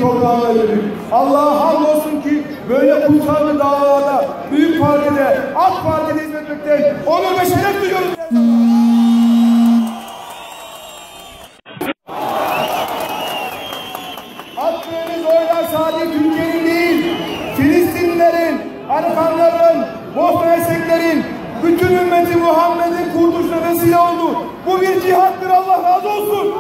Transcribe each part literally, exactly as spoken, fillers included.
toprağına yürüdük. Allah'a hamdolsun ki böyle kutsal bir davada, büyük partide, AK Parti'de hizmet etmekten onur ve şeref duyuyoruz. Attığınız oylar sadece Türkiye'nin değil, Filistinlilerin, Arapların, Bosna Herseklerin, bütün ümmeti Muhammed'in kurtuluşuna vesile oldu. Bu bir cihattır, Allah razı olsun.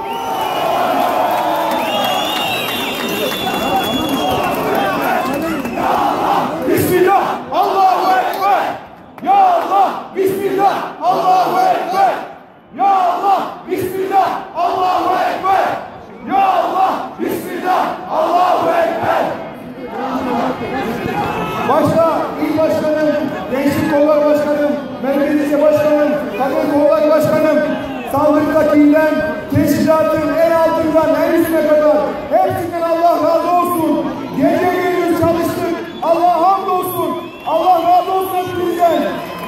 Bismillah, Allahu Ekber. Ya Allah, Bismillah, Allahu Ekber. Ya Allah, Bismillah, Allahu Ekber. Ya Allah, Bismillah, Allahu Ekber. Başta İl Başkanım, Gençlik Kolları Başkanım, Merkezi Başkanım, Kadın Kolları Başkanım, sandıktakinden, teşkilatın en altından en üstüne kadar hepsinden Allah razı olsun. Gece gündüz çalıştık. Allah hamdolsun. Allah razı olsun hepinizden.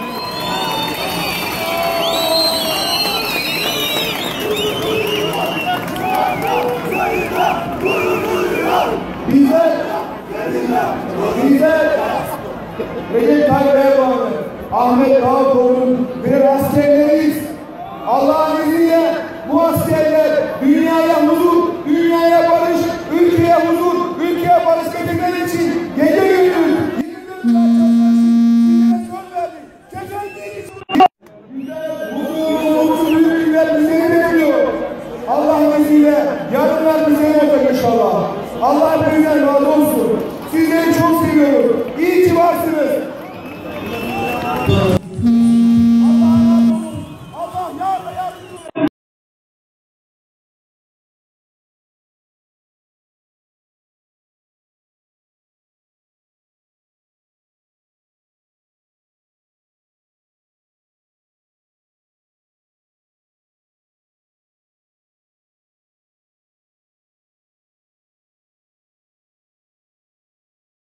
Bizler, bizler Recep Tayyip Erdoğan'ın, Ahmet Davutoğlu'nun birer askerleriyiz. Allah'ın izniyle bu askerler dünyaya huzur, dünyaya barış, ülkeye huzur, ülkeye barış getirmek için gece gündüz yirmi dört saat çalıştık. Size söz verdik. Kesinlikle huzurumuz, büyük günler bizi bekliyor. Allah'ın izniyle yarınlar bize olacak inşallah. Allah hepinizden razı olsun. Sizleri çok seviyorum. İyi ki varsınız.